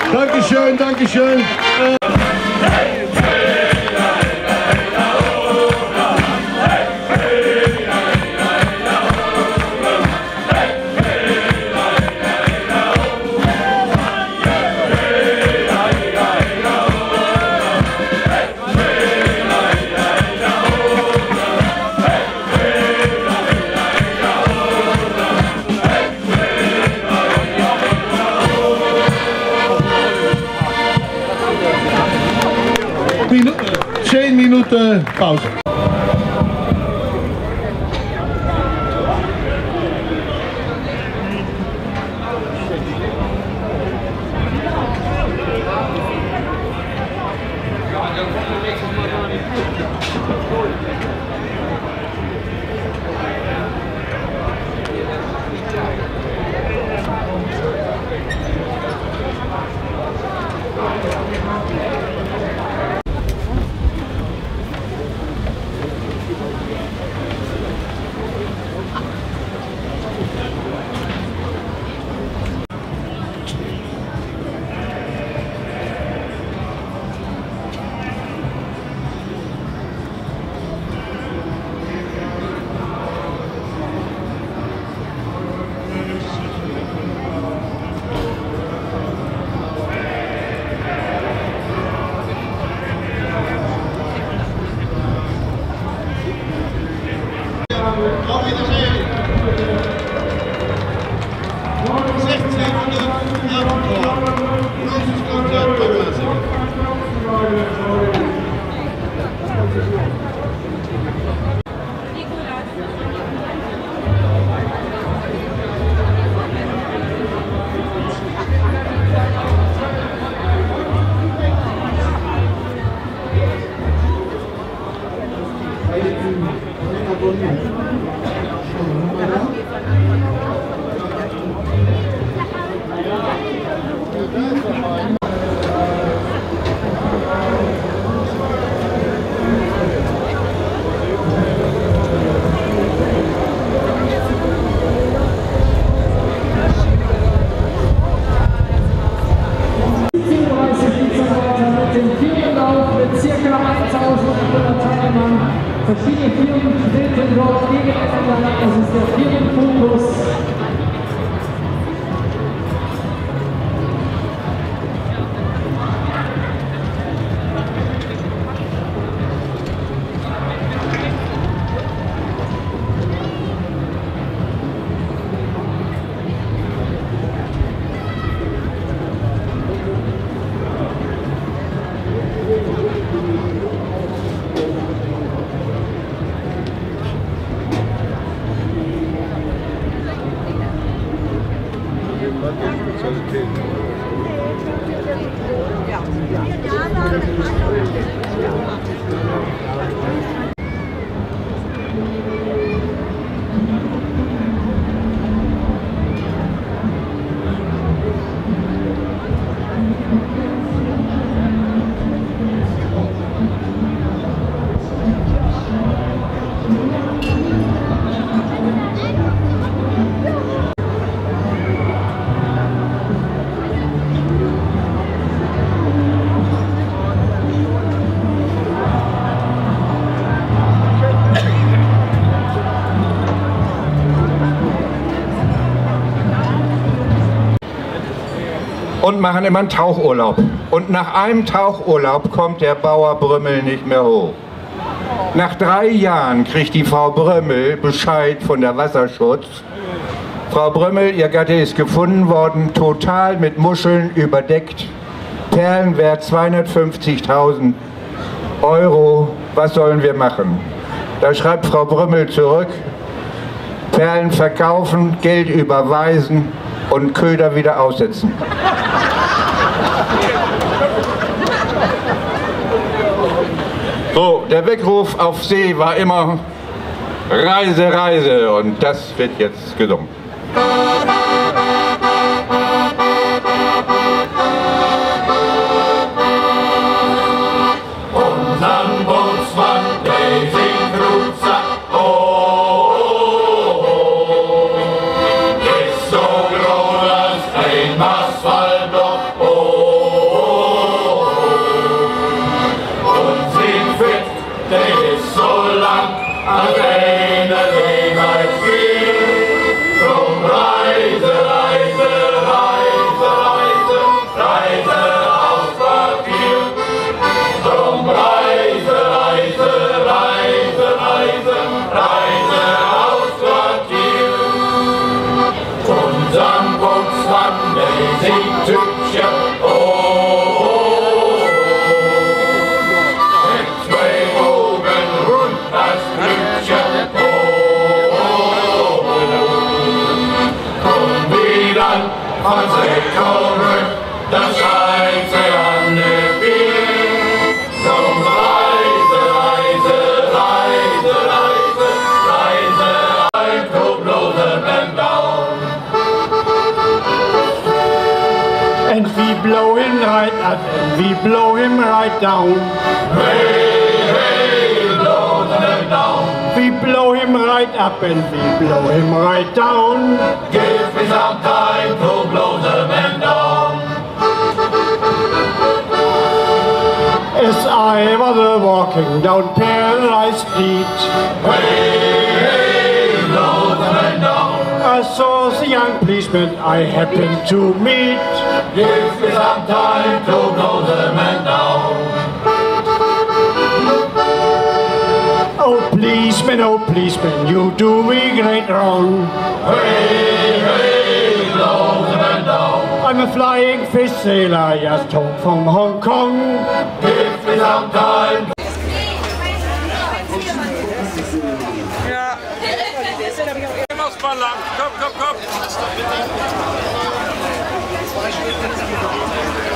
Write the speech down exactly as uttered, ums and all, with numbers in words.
Dankeschön, Dankeschön. zehn Minuten Pause. Verschiedene Firmen treten dort gegeneinander, das ist der Firmenfokus. Und machen immer einen Tauchurlaub. Und nach einem Tauchurlaub kommt der Bauer Brümmel nicht mehr hoch. Nach drei Jahren kriegt die Frau Brümmel Bescheid von der Wasserschutz. Frau Brümmel, ihr Gatte ist gefunden worden, total mit Muscheln überdeckt. Perlenwert zweihundertfünfzigtausend Euro. Was sollen wir machen? Da schreibt Frau Brümmel zurück, Perlen verkaufen, Geld überweisen und Köder wieder aussetzen. So, der Weckruf auf See war immer Reise, Reise, und das wird jetzt gesungen. Unseren Bootsmann, der singt Rucksack, oh, oh, oh, ist so groß als ein Asphalt, oh, oh. die Tütchen, oh, oh, oh. Mit zwei Augen rund das Glückchen, oh, oh, oh. Komm wieder von sich zurück, das schreit sie an den Bier. Komm, Reise, Reise, Reise, Reise, Reise, ein toblose man down. And we blow him right up, and we blow him right down. Hey, hey, blow the man down. We blow him right up, and we blow him right down. Give me some time to blow the man down. As I was walking down Paradise Street, Hey, hey, blow the man down. I saw the young policeman I happened to meet. Give me some time to blow the man down. Oh policeman, oh policeman, you do me great wrong. Hey, hey, blow the man down. I'm a flying fish sailor, just home from Hong Kong. Give me some time. Komm, komm, komm!